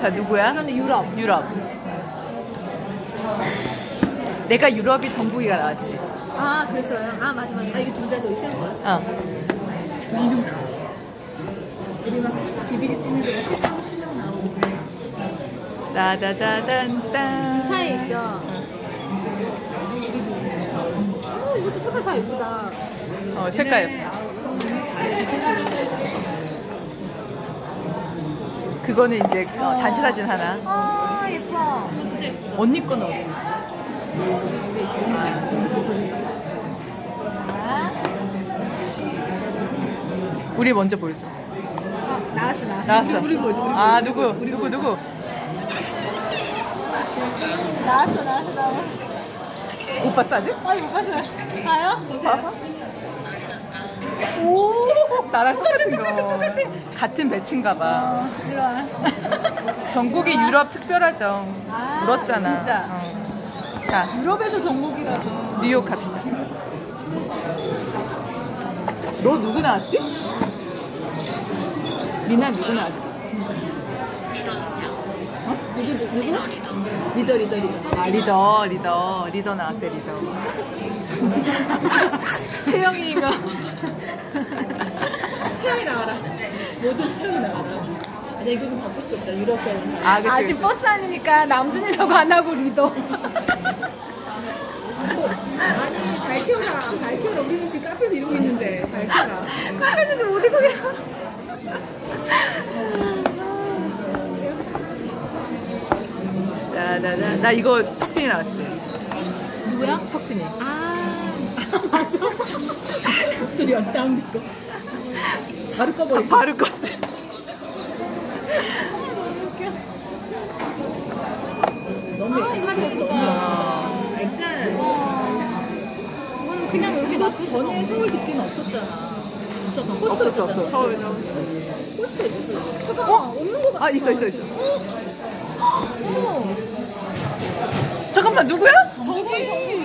자, 누구야? 이거는 유럽. 유럽. 내가 유럽이 정국이가 나왔지. 아, 그랬어요? 아, 맞아. 아, 이게 둘 다 저기 싫은 거야? 어. 이름. 우리 막 DVD 찍는 데가 실명 나오고. 따다다단딴. 사이에 있죠? 이것도 색깔 다 예쁘다. 색깔 예뻐. 그거는 이제 단체 사진 하나. 아, 예뻐. 진짜 예쁘다. 언니 거는 어디? 집에 있지. 자. 우리 먼저 보여줘. 나왔어. 우리 보여줘. 아, 누구? 나왔어. 못 봤어, 아직? 아니, 못 봤어요. 봐요? 봐봐. 오, 나랑 똑같은 거. 같은 배치인가 봐. 이리 와. 전국이 유럽 특별하죠. 아, 울었잖아. 진짜. 자, 유럽에서 전국이라서. 뉴욕 갑시다. 너 누구 나왔지? 리나 누구 나왔지? 누구? 리더. 아, 리더 나왔대, 리더. 태영이가. 태영이 나와라. 모든 태영이 나와라. 아니, 이거는 바꿀 수 없잖아. 유럽 때는. 아, 그치. 아직 버스 아니니까 남준이라고 안 하고 리더. 아니, 밝혀라. 우리는 지금 카페에서 이러고 있는데. 밝혀라. 카페에서 지금 어디 거야? 나 이거 석진이 나왔지? 누구야? 석진이. 아, 맞아. 목소리 어디 다운된 거? 바로 꺼버려. 바로 껐어. 너무 예쁘다. 액자. 이건 그냥 이렇게 놔둘 수 전에 서울 듣기는 없었잖아. 없었어. 서울. 포스터 있었어. 잠깐만, 없는 거 같아. 아, 있어. 어머. 잠깐만, 누구야? 정국이.